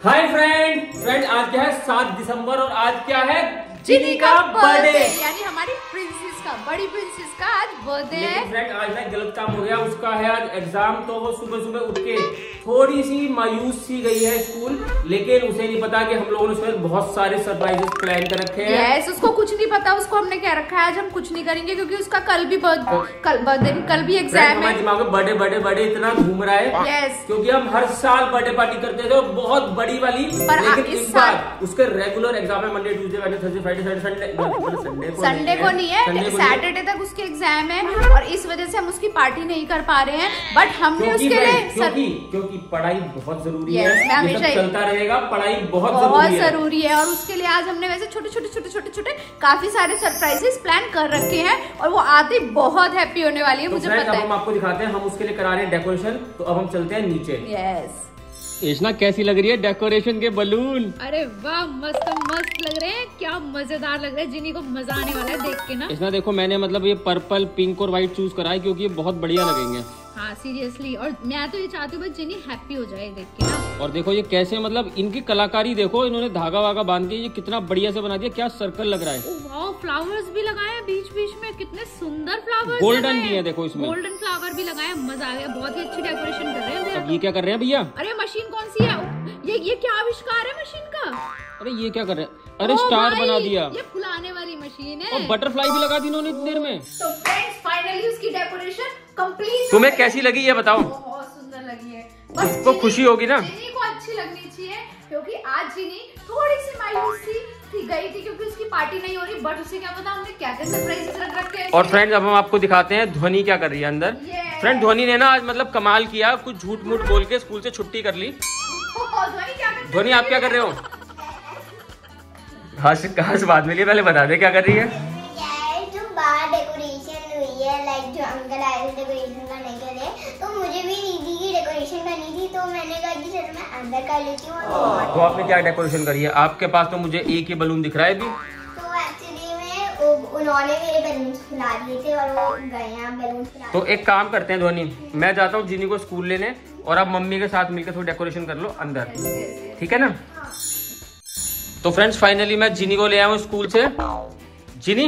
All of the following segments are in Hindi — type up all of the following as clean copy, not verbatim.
हाय फ्रेंड आज क्या है 7 दिसंबर और आज क्या है जिनी का बर्थडे, यानी हमारी प्रिंसेस का, बड़ी प्रिंसेस का आज बर्थडे है। फ्रेंड आज ना गलत काम हो गया, उसका है आज एग्जाम। तो वो सुबह सुबह उठ के थोड़ी सी मायूस सी गई है स्कूल, लेकिन उसे नहीं पता कि हम लोगों ने उसमें बहुत सारे सरप्राइजेस प्लान कर रखे हैं। यस, उसको कुछ नहीं पता, उसको हमने क्या रखा है आज हम कुछ नहीं करेंगे क्योंकि उसका कल भी कल भी एग्जाम है। हमारे दिमाग में बर्थडे इतना घूम रहा है। यस, क्योंकि हम हर साल बर्थडे पार्टी करते थे, बहुत बड़ी वाली, लेकिन इस बार उसके रेगुलर एग्जाम है, Monday Tuesday Wednesday Thursday Friday Sunday को नहीं है, सैटरडे तक उसके एग्जाम है और इस वजह से हम उसकी पार्टी नहीं कर पा रहे हैं। बट हमने उसके लिए क्योंकि पढ़ाई बहुत जरूरी है, ये सब चलता रहेगा, पढ़ाई बहुत जरूरी है और उसके लिए आज हमने वैसे छोटे काफी सारे सरप्राइजेस प्लान कर रखे हैं और वो आते बहुत हैप्पी होने वाली है, मुझे पता है। हम आपको दिखाते हैं, हम उसके लिए करा रहे हैं डेकोरेशन। तो अब हम चलते हैं नीचे। यस, एशना कैसी लग रही है डेकोरेशन के बलून? अरे वाह, मस्त लग रहे हैं, क्या मजेदार लग रहा है। जिनी को मजा आने वाला है देख के ना। एशना देखो, मैंने मतलब ये पर्पल, पिंक और व्हाइट चूज करा है क्योंकि ये बहुत बढ़िया लगेंगे। हाँ सीरियसली, और मैं तो ये चाहती हूँ जिनी हैप्पी हो जाए देख के ना। और देखो ये कैसे, मतलब इनकी कलाकारी देखो, इन्होंने धागा वागा बांध के ये कितना बढ़िया से बना दिया, क्या सर्कल लग रहा है। वाह, फ्लावर्स भी लगाए हैं बीच बीच में, कितने सुंदर फ्लावर्स, गोल्डन भी है देखो इसमें, गोल्डन फ्लावर भी लगाए, मजा आ गया, बहुत ही अच्छी डेकोरेशन कर रहे हैं। अब ये क्या कर रहे हैं भैया? अरे मशीन कौन सी है ये क्या आविष्कार है मशीन का? अरे ये क्या कर रहे हैं? अरे स्टार बना दिया, ये फुलाने वाली मशीन है, और बटरफ्लाई भी लगा दी इन्होंने इतनी देर में। तो फ्रेंड्स फाइनली उसकी डेकोरेशन कंप्लीट। तुम्हें कैसी लगी ये बताओ? बहुत सुंदर लगी है, उसको खुशी होगी ना। जिनी को अच्छी लगनी चाहिए क्योंकि आज जिनी थोड़ी सी मायूस थी गई थी क्योंकि उसकी पार्टी नहीं हो रही, बट उसे क्या पता हमने क्या क्या सरप्राइजेस रख रखे हैं। और फ्रेंड्स अब हम आपको दिखाते हैं ध्वनि क्या कर रही है अंदर। फ्रेंड ध्वनि ने ना आज मतलब कमाल किया, कुछ झूठ मूठ बोल के स्कूल से छुट्टी कर ली। ध्वनि आप क्या कर रहे हो? घास बाद में लिए, पहले बता दे क्या कर रही है। जो बाहर डेकोरेशन हुई है, लाइक जो अंकल आए थे डेकोरेशन करने के लिए, तो मुझे भी दीदी की डेकोरेशन करनी थी, तो मैंने कहा कि सर मैं अंदर कर लेती हूँ। तो आपने क्या डेकोरेशन करी है? आपके पास तो मुझे एक ही बलून दिख रहा है अभी। तो एक्चुअली में उन्होंने मेरे बलून फुला दिए थे और वो गए हैं बलून फुला। तो एक काम करते हैं ध्वनि, मैं जाता हूँ जिनी को स्कूल लेने और आप मम्मी के साथ मिलकर थोड़ी डेकोरेशन कर लो अंदर, ठीक है ना? तो फ्रेंड्स फाइनली मैं जिनी को ले आया हूँ स्कूल से। जिनी,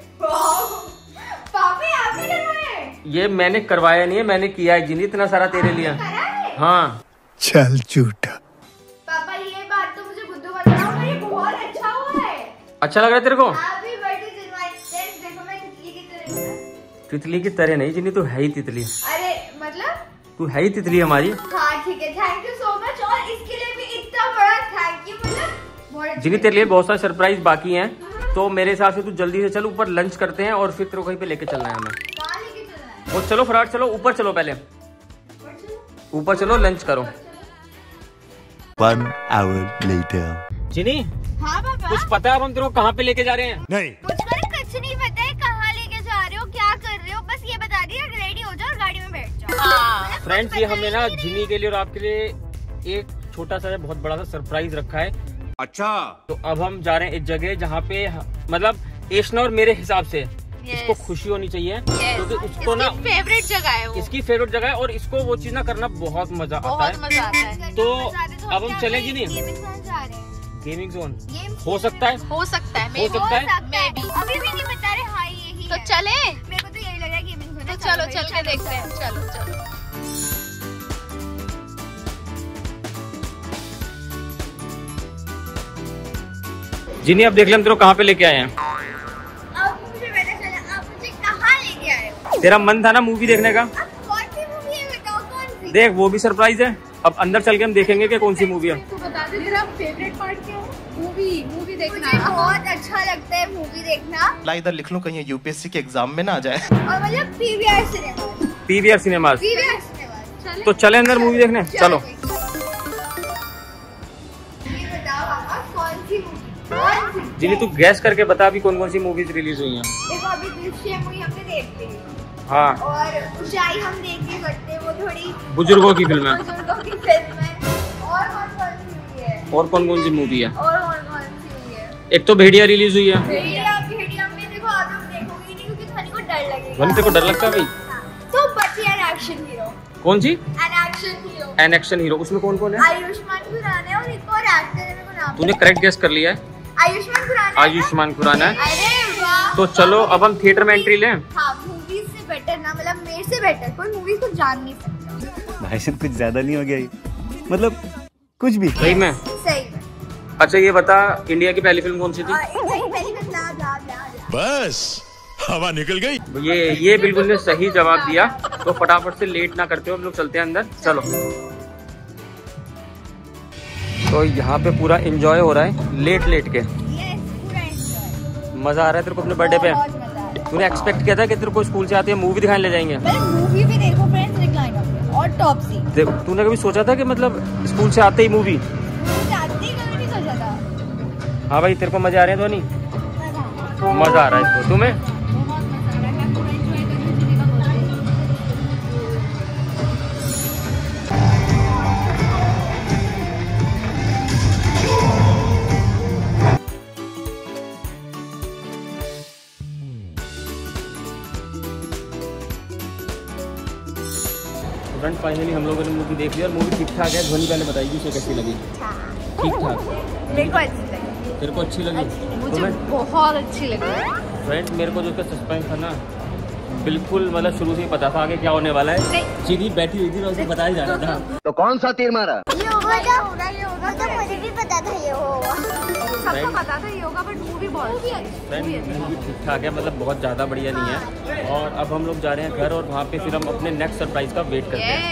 पापा आपने करवाया? ये मैंने करवाया नहीं है, मैंने किया है जिनी, इतना सारा तेरे लिए। हाँ चल झूठा। पापा ये बात तो मुझे बुद्धू बताओ, ये बहुत अच्छा हुआ है। अच्छा लग रहा है तेरे को? हैप्पी बर्थडे जिनी, देखो मैं तितली की तरह हूं। तितली की तरह नहीं जिनी, तू है ही तितली। अरे मतलब तू है ही तितली हमारी। हाँ ठीक है, थैंक यू सो मच, और इसके लिए भी इतना बड़ा थैंक यू। मतलब जिनी तेरे लिए बहुत सारे सरप्राइज बाकी हैं, तो मेरे हिसाब से तू जल्दी से चल, ऊपर लंच करते हैं और फिर तेरे को कहीं पे लेके चलना है हमें। कहाँ लेके चलना है? वो चलो फटाफट चलो, ऊपर चलो, पहले ऊपर चलो, लंच करो। 1 hour later. जिनी, हाँ पापा, कुछ पता है अब हम तेरे को कहाँ पे लेके जा रहे हैं? नहीं। मुझको कुछ नहीं पता है कहाँ लेके जा रहे हो, क्या कर रहे हो, बस ये बता दिया रेडी हो जाओ और गाड़ी में बैठ जाओ। फ्रेंड्स ये हमने ना जिनी के लिए और आपके लिए एक छोटा सा बहुत बड़ा सा सरप्राइज रखा है। अच्छा, तो अब हम जा रहे हैं एक जगह जहाँ पे मतलब एशना और मेरे हिसाब से इसको खुशी होनी चाहिए, क्योंकि उसको ना फेवरेट जगह है वो, इसकी फेवरेट जगह है और इसको वो चीज ना करना बहुत मजा आता है। मजा आता है। तो अब हम चलेंगे नहीं, गेमिंग जोन हो सकता है, हो सकता है, हो सकता है। मैं भी अभी भी नहीं बता रहे। हाँ यही तो है। चले, मेरे को तो यही लग रहा है गेमिंग जोन है। तो चलो चल के देखते हैं, चलो। जिनी अब देख ले हम तेरे को कहाँ पे लेके आए हैं। अब मुझे पता चला आप मुझे कहाँ लेके आए हो। तेरा मन था ना मूवी देखने का, अब कौन सी मूवी है बताओ, कौन सी? देख वो भी सरप्राइज है। अब अंदर चल के हम देखेंगे कि कौन सी मूवी है। तू बता दे तेरा फेवरेट पार्ट क्या है? मूवी देखना। मुझे बहुत अच्छा लगता है मूवी देखना, ला इधर लिख लूं कहीं यूपीएससी के एग्जाम में ना आ जाए। और मतलब PVR cinema. PVR cinemas. PVR cinema. तो चले अंदर मूवी देखने, चलो। ये बताओ पापा कौन सी मूवी? कौन सी? जिनी तू गैस करके बता अभी कौन कौन सी मूवीज रिलीज हुई हैं। देखो अभी दृश्यम मूवी हमने देख ली, हाँ, और ऊंचाई हम देख नहीं सकते, वो थोड़ी बुजुर्गों की फिल्म है। बुजुर्गों की फिल्म है। और कौन सी मूवी है? और कौन कौन सी मूवी है? और कौन सी मूवी है? एक तो भेड़िया रिलीज हुई है। भेड़िया में देखो आप लोग देखोगे नहीं क्योंकि धनी को डर लगेगा। धनी तेरे को डर लगता है भाई? तो बची एन एक्शन हीरो। कौन सी? An action hero. An action hero, उसमें कौन कौन है? आयुष्मान खुराना और एक और तूने करेक्ट गेस कर लिया है, आयुष्मान खुराना। आयुष्मान खुराना है। अरे वाह। तो चलो अब हम थिएटर में एंट्री लें। हाँ, मूवीज से बेटर ना, मतलब मेरे से बेटर कोई मूवीज को जान नहीं सकता। भाई साहब कुछ ज्यादा नहीं हो गया ये? मतलब कुछ भी सही में? सही में। अच्छा ये बता, इंडिया की पहली फिल्म कौन सी थी? बस हवा निकल गई। ये बिल्कुल ने सही जवाब दिया। तो फटाफट से लेट ना करते हो, हम लोग चलते हैं अंदर। चलो। तो यहाँ पे पूरा एंजॉय हो रहा है लेट के। मजा आ रहा है तेरे को अपने बर्थडे पे? तूने एक्सपेक्ट किया था कि तेरे को स्कूल से आते हैं मूवी दिखाने ले जाएंगे? मूवी भी देखो फ्रेंड्स, रिक्लाइनर और टॉप सीट। तूने कभी सोचा था कि मतलब स्कूल से आते ही मूवी? हाँ भाई, तेरे को मजा आ रहे हैं धोनी? मजा आ रहा है इसको, तुम्हें? फ्रेंड फाइनली हम लोगों ने मूवी देख ली और मूवी ठीक ठाक है। ध्वनि पहले बताइए उसे कैसी लगी? ठीक ठाक। मेरे को अच्छी लगी। तेरे को अच्छी लगी? मुझे बहुत अच्छी लगी। फ्रेंड मेरे को जो उसका सस्पेंस था ना, बिल्कुल मतलब शुरू से ही पता था आगे क्या होने वाला है। चीनी बैठी हुई थी, मैं उसे बताया जा रहा था। तो कौन सा तीर मारा? ये होगा, तो मुझे भी पता था ये होगा। सबको पता था ये होगा, बट मूवी बहुत फ्रेंड मूवी ठीक ठाक है, मतलब बहुत ज़्यादा बढ़िया नहीं है। और अब हम लोग जा रहे हैं घर और वहाँ पे फिर हम अपने नेक्स्ट सरप्राइज का वेट करते हैं।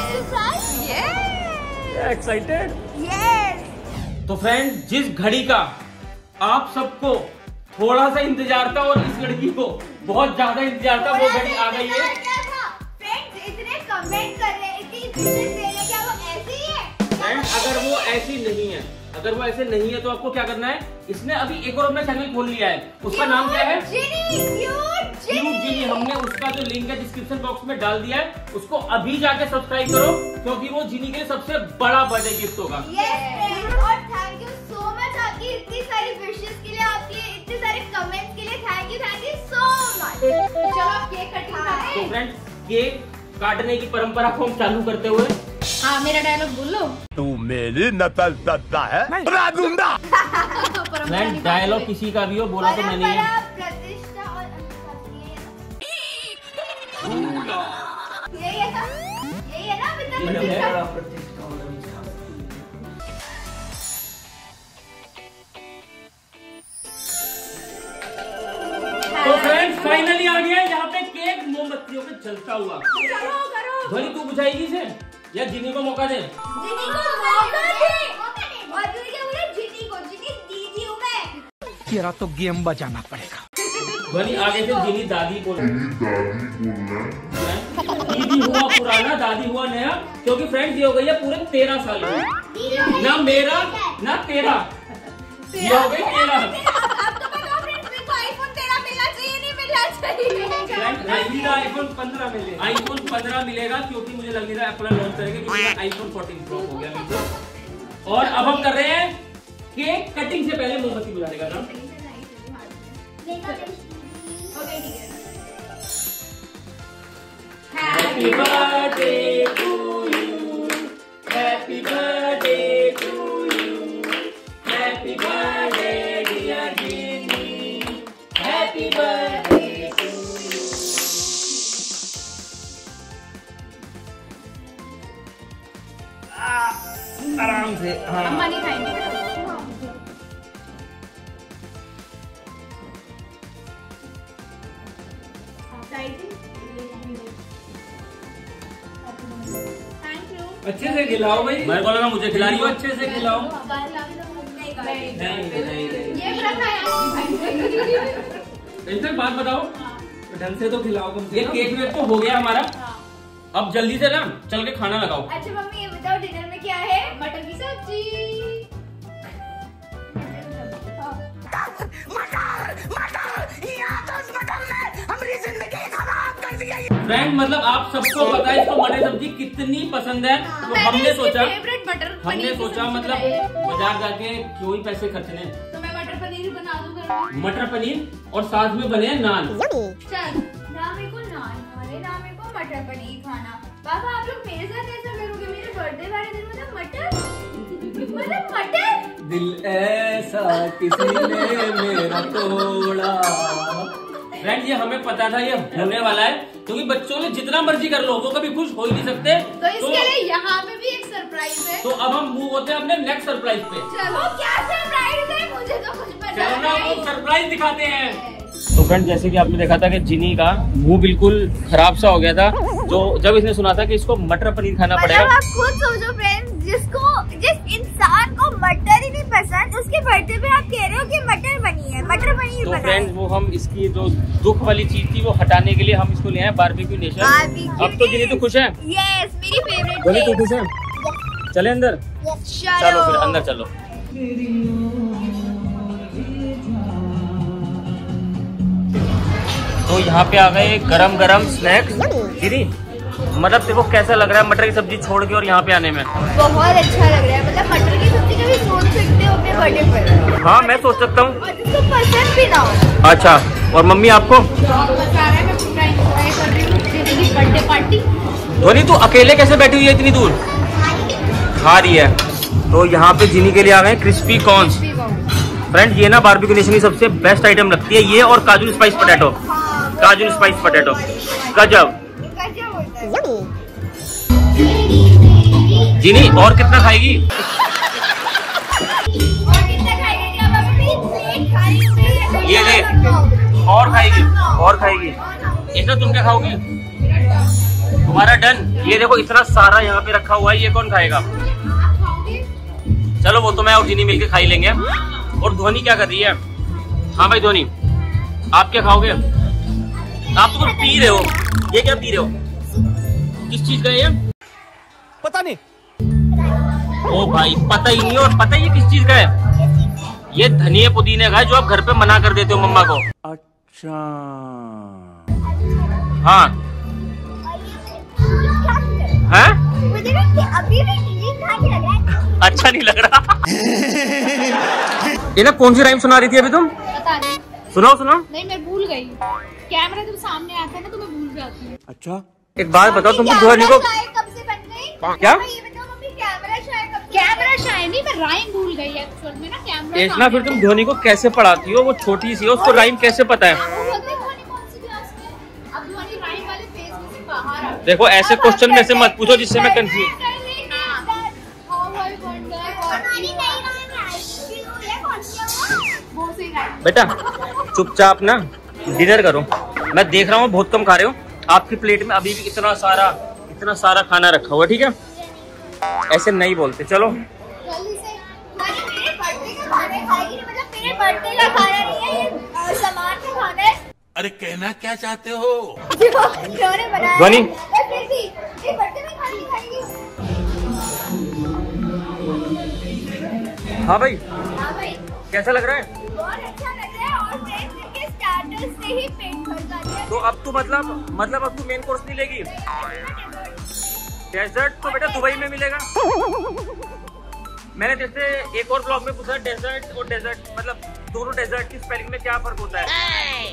एक्साइटेड? तो फ्रेंड जिस घड़ी का आप सबको थोड़ा सा इंतजार था और इस लड़की को बहुत ज्यादा इंतजार था, वो घड़ी आ गई है। फ्रेंड्स इतने कमेंट कर रहे हैं, इतनी विशेस दे रहे हैं, क्या वो ऐसी ही है? फ्रेंड अगर वो ऐसी नहीं है, अगर वो ऐसे नहीं है तो आपको क्या करना है, इसने अभी एक और अपना चैनल खोल लिया है, उसका नाम क्या है? क्यूट जिनी। हमने उसका जो लिंक है डिस्क्रिप्शन बॉक्स में डाल दिया है, उसको अभी जाके सब्सक्राइब करो, क्योंकि वो जिनी के लिए सबसे बड़ा बर्थडे गिफ्ट होगा। और थैंक यू सो मच आपकी इतनी सारी विशेस के लिए, आपके इतने सारे कमेंट्स के लिए। Thank you so much. चलो अब केक कटिंग करें। तो फ्रेंड केक काटने की परंपरा को हम चालू करते हुए, हाँ मेरा डायलॉग बोलो। तू मेरी नकल करता है? फ्रेंड डायलॉग किसी का भी हो, बोला तो मैंने ही है। प्रतिष्ठा और यही है ना प्रतिष्ठा। तो फ्रेंड्स फाइनली आ गया यहाँ पे केक मोमबत्तियों पे जलता हुआ। करो। ध्वनि तू बुझाएगी इसे या जिनी को मौका दे? जिनी को मौका दे। और तू क्या बोले? जिनी को, जिनी दीदी हूँ मैं। तेरा तो गेम बजाना पड़ेगा। ध्वनि आगे से जिनी दादी बोल दीदी हुआ पुराना, दादी हुआ नया, क्योंकि फ्रेंड्स ये हो गई है पूरे 13 साल की। ना मेरा ना तेरा, ये हो गई 13। आईफोन 15 मिलेगा। आईफोन 15 मिलेगा, क्योंकि मुझे लग नहीं रहा एप्पल लॉन्च करेगा, क्योंकि आईफोन 14 प्रो हो गया मेरे। और अब हम कर रहे हैं केक कटिंग से पहले मोमबत्ती बुझाने का काम। Happy birthday to you, happy birthday to you, happy birthday dear Jini, happy birthday. आराम से। हाँ अम्मा नहीं खाएंगे। अच्छे से खिलाओ भाई। मेरे को लगा मुझे खिला रही हो, अच्छे से खिलाओ। नहीं बात बताओ, ढंग से तो खिलाओ। ये केक वेक तो हो गया हमारा, अब जल्दी से ना चल के खाना लगाओ। अच्छा मम्मी ये बताओ डिनर में क्या है? मटर की सब्जी। फ्रेंड मतलब आप सबको पता है इसको मटर सब्जी कितनी पसंद है, तो हमने सोचा मतलब बाजार जाके क्यों ही पैसे खर्चने, तो मैं मटर पनीर बना दूं घर में। मटर पनीर और साथ में बने नान। चल ना मेरे को नान वाले, ना मेरे को मटर पनीर खाना। पापा आप लोग मेरे साथ ऐसा करोगे? मेरे बर्थडे वाले दिन मतलब मटर दिल ऐसा किसी ने मेरा तोड़ा। फ्रेंड, ये हमें पता था ये होने वाला है, क्योंकि बच्चों ने जितना मर्जी कर लो वो कभी खुश हो ही नहीं सकते। तो इसके लिए यहाँ पे भी एक सरप्राइज है। तो अब हम मूव होते हैं अपने नेक्स्ट सरप्राइज पे। चलो, क्या सरप्राइज है? मुझे तो कुछ पता चलो ना, नहीं। वो सरप्राइज दिखाते हैं। तो फ्रेंड, जैसे कि आपने देखा था कि जिनी का मुंह बिल्कुल खराब सा हो गया था, जो जब इसने सुना था कि इसको मटर पनीर खाना पड़ेगा। आप खुद सोचो फ्रेंड्स, जिस इंसान को मटर ही नहीं पसंद, उसके बर्थडे पे आप कह रहे हो कि मटर बनी है, मटर पनीर बना है। तो फ्रेंड्स, वो हम इसकी जो दुख वाली चीज थी वो हटाने के लिए हम इसको ले आए बारबेक्यू नेशन। अब तो जिनी तो खुश है। यस, मेरी फेवरेट। जिनी तो खुश है। चले अंदर। चलो फिर अंदर चलो। तो यहाँ पे आ गए गरम गरम स्नैक्स। दीदी, मतलब तेरे को कैसा लग रहा है मटर की सब्जी छोड़ के और यहाँ पे आने में? बहुत अच्छा लग रहा है। मतलब मटर की सब्जी कभी सोच सकते हो अपने बर्थडे पर? हाँ, मैं सोच सकता हूँ। और जिसको पसंद भी ना हो। अच्छा, और मम्मी आपको? Birthday party. धोनी, तू अकेले कैसे बैठी हुई है इतनी दूर? खा रही है। तो यहाँ पे जिनी के लिए आ गए क्रिस्पी कॉर्न्स। फ्रेंड, ये ना बारबेक्यू नेशन की सबसे बेस्ट आइटम लगती है, ये और काजू स्पाइस पोटैटो। काजू स्पाइस पोटैटो गजब। जिनी, और कितना खाएगी? ये ले, और खाएगी, और खाएगी। इतना तुम क्या खाओगी? तुम्हारा डन। ये देखो इतना सारा यहाँ पे रखा हुआ है, ये कौन खाएगा? चलो, वो तो मैं और जिनी मिलके खा ही लेंगे। और धोनी क्या कर रही है? हाँ भाई धोनी, आप क्या खाओगे? आप तो कुछ पी रहे हो। ये क्या पी रहे हो? किस चीज का है ये? पता नहीं। ओ भाई, पता ही नहीं। और पता ही किस चीज का है? ये धनिया पुदीने का है, जो आप घर पे मना कर देते हो मम्मा को। अच्छा। हाँ। हैं? मुझे ना अभी भी फीलिंग खाने लग रहा है। अच्छा नहीं लग रहा। ये ना कौन सी राइम सुना रही थी अभी तुम? पता नहीं। सुनाओ सुनाओ। नहीं, मैं भूल गई। कैमरा जब सामने आता है ना तो मैं भूल जाती हूँ। अच्छा, एक बात बताओ, तुम धोनी को कब से बन गई? क्या? ये बताओ मम्मी, कैमरा शायद नहीं, मैं राइम भूल गई एक्चुअल में ना। कैमरा इतना फिर तुम धोनी को कैसे पढ़ाती हो? वो छोटी सी है, उसको राइम कैसे पता है? देखो, ऐसे क्वेश्चन में से मत पूछो जिससे मैं कंफ्यूज। बेटा चुपचाप ना डिनर करो। मैं देख रहा हूँ बहुत कम खा रहे हो। आपकी प्लेट में अभी भी इतना सारा खाना रखा हुआ, ठीक है? ऐसे नहीं बोलते। चलो, अरे कहना क्या चाहते हो? ध्वनि, हाँ भाई, कैसा लग रहा है? बहुत अच्छा लग रहा है। और के स्टार्टर से ही पेट भर जाता है। तो अब तू मतलब अब तू मेन कोर्स नहीं लेगी? डेजर्ट तो बेटा दुबई में मिलेगा। मैंने जैसे एक और ब्लॉग में पूछा, डेजर्ट और डेजर्ट मतलब दोनों डेजर्ट की स्पेलिंग में क्या फर्क होता है?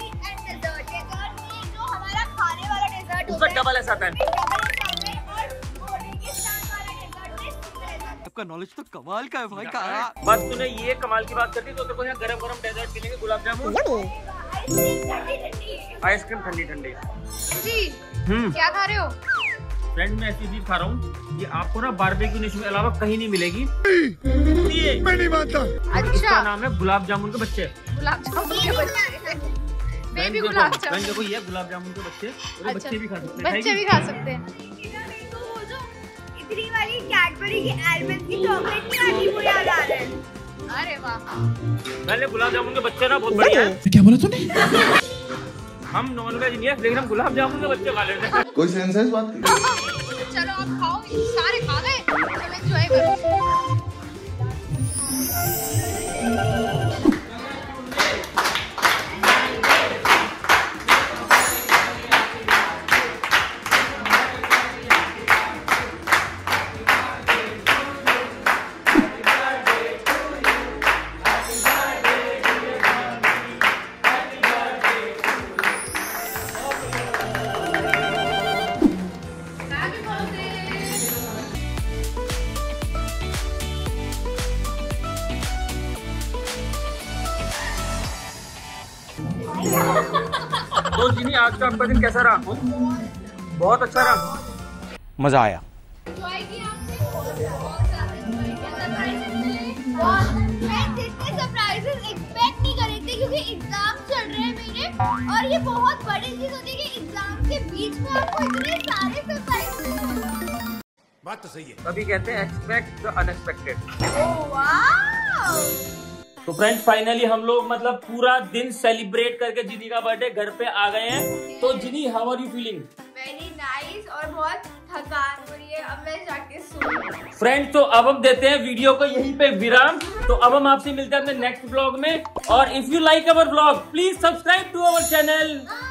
जो हमारा खाने वाला डेजर्ट उसका डबल ऐसा आता है। आपका नॉलेज तो कमाल का है भाई का। बस तूने ये कमाल की बात कर दी तो तेरे को यहाँ गरम गरम डेजर्ट मिलेंगे, गुलाब जामुन, आइसक्रीम ठंडी ठंडी। जी, क्या खा रहे हो? फ्रेंड, मैं ऐसी चीज खा रहा हूँ, ये आपको ना बारबेक्यू नेशन के अलावा कहीं नहीं मिलेगी। मैं नहीं मानता। इसका नाम है गुलाब जामुन के बच्चे। गुलाब जामुन के बच्चे। बेबी गुलाब जामुन। देखो, ये गुलाब जामुन के बच्चे, और बच्चे भी खा सकते हैं। बच्चे भी खा सकते हैं। इतनी वाली कैडबरी की एल्मंड की चॉकलेट की आती वो याद आ रहा है। अरे वाह, पहले गुलाब जामुन के बच्चे ना बहुत बढ़िया है। क्या बोला तूने? हम नॉन वेज नहीं है, लेकिन हम गुलाब जामुन के बच्चे खा लेते हैं। कोई सेंस है इस बात की? चलो आप खाओ, सारे खा गए, चलो एंजॉय करो। तो जिनी आज का आपका दिन कैसा रहा? बहुत अच्छा रहा, मजा आया। एंजॉय किया आपने? बहुत ज्यादा एंजॉय किया। सरप्राइजेस मिले बहुत। मैं जितने सरप्राइजेस एक्सपेक्ट नहीं कर रही थी क्योंकि एग्जाम चल रहे हैं मेरे, और ये बहुत बड़ी चीज होती है कि एग्जाम के बीच में आपको इतने सारे सरप्राइजेस। बात तो सही है। तभी कहते हैं expect the unexpected. Oh wow. तो फ्रेंड्स फाइनली हम लोग मतलब पूरा दिन सेलिब्रेट करके जिनी का बर्थडे घर पे आ गए हैं। तो Jini, how are you feeling? Very nice और बहुत थकान हो रही है, अब मैं जाके सो। फ्रेंड्स तो अब हम देते हैं वीडियो को यहीं पे विराम। तो अब हम आपसे मिलते हैं अपने नेक्स्ट ब्लॉग में, और if you like our blog please subscribe to our channel.